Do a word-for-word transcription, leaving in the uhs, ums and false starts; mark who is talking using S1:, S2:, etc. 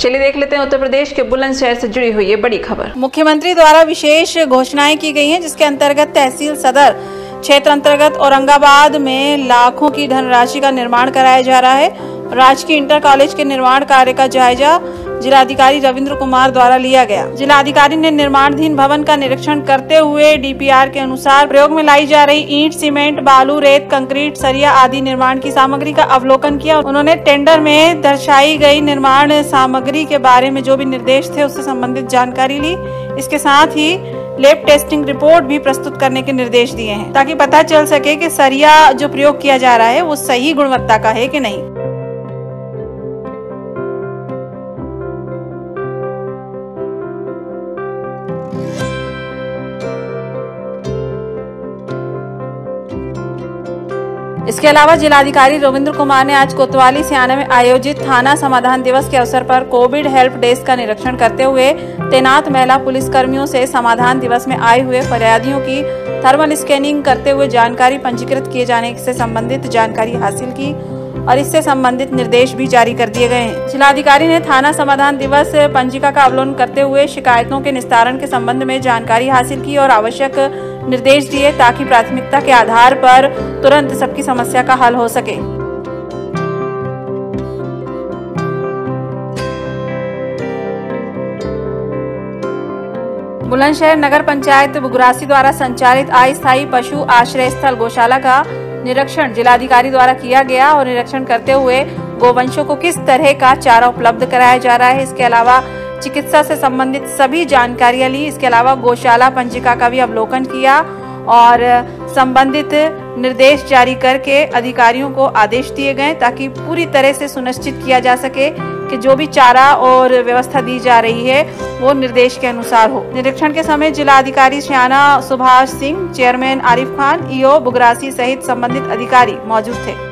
S1: चलिए देख लेते हैं उत्तर प्रदेश के बुलंदशहर से जुड़ी हुई ये बड़ी खबर।
S2: मुख्यमंत्री द्वारा विशेष घोषणाएं की गई हैं, जिसके अंतर्गत तहसील सदर क्षेत्र अंतर्गत औरंगाबाद में लाखों की धनराशि का निर्माण कराया जा रहा है। राजकीय इंटर कॉलेज के निर्माण कार्य का जायजा जिलाधिकारी रविंद्र कुमार द्वारा लिया गया। जिलाधिकारी ने निर्माणाधीन भवन का निरीक्षण करते हुए डीपीआर के अनुसार प्रयोग में लाई जा रही ईंट, सीमेंट, बालू, रेत, कंक्रीट, सरिया आदि निर्माण की सामग्री का अवलोकन किया। उन्होंने टेंडर में दर्शाई गई निर्माण सामग्री के बारे में जो भी निर्देश थे उससे संबंधित जानकारी ली। इसके साथ ही लैब टेस्टिंग रिपोर्ट भी प्रस्तुत करने के निर्देश दिए हैं, ताकि पता चल सके कि सरिया जो प्रयोग किया जा रहा है वो सही गुणवत्ता का है कि नहीं। इसके अलावा जिलाधिकारी रविंद्र कुमार ने आज कोतवाली सियाना में आयोजित थाना समाधान दिवस के अवसर पर कोविड हेल्प डेस्क का निरीक्षण करते हुए तैनात महिला पुलिस कर्मियों से समाधान दिवस में आए हुए फरियादियों की थर्मल स्कैनिंग करते हुए जानकारी पंजीकृत किए जाने से संबंधित जानकारी हासिल की और इससे संबंधित निर्देश भी जारी कर दिए गए हैं। जिलाधिकारी ने थाना समाधान दिवस पंजिका का अवलोकन करते हुए शिकायतों के निस्तारण के संबंध में जानकारी हासिल की और आवश्यक निर्देश दिए, ताकि प्राथमिकता के आधार पर तुरंत सबकी समस्या का हल हो सके। बुलंदशहर नगर पंचायत बुगरासी द्वारा संचालित अस्थायी पशु आश्रय स्थल गौशाला का निरीक्षण जिलाधिकारी द्वारा किया गया और निरीक्षण करते हुए गोवंशों को किस तरह का चारा उपलब्ध कराया जा रहा है, इसके अलावा चिकित्सा से संबंधित सभी जानकारियां ली। इसके अलावा गौशाला पंजिका का भी अवलोकन किया और संबंधित निर्देश जारी करके अधिकारियों को आदेश दिए गए, ताकि पूरी तरह से सुनिश्चित किया जा सके कि जो भी चारा और व्यवस्था दी जा रही है वो निर्देश के अनुसार हो। निरीक्षण के समय जिला अधिकारी सियाना सुभाष सिंह, चेयरमैन आरिफ खान, ईओ बुगरासी सहित संबंधित अधिकारी मौजूद थे।